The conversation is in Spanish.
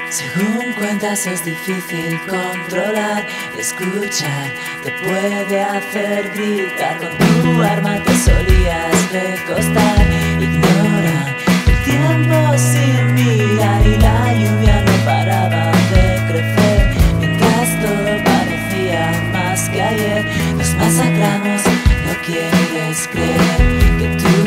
Según cuentas es difícil controlar y escuchar, te puede hacer gritar. Con tu arma te solías recostar. Ignora el tiempo sin mirar y la lluvia no paraba de crecer. Mientras todo parecía más que ayer, nos masacramos, no quieres creer que tú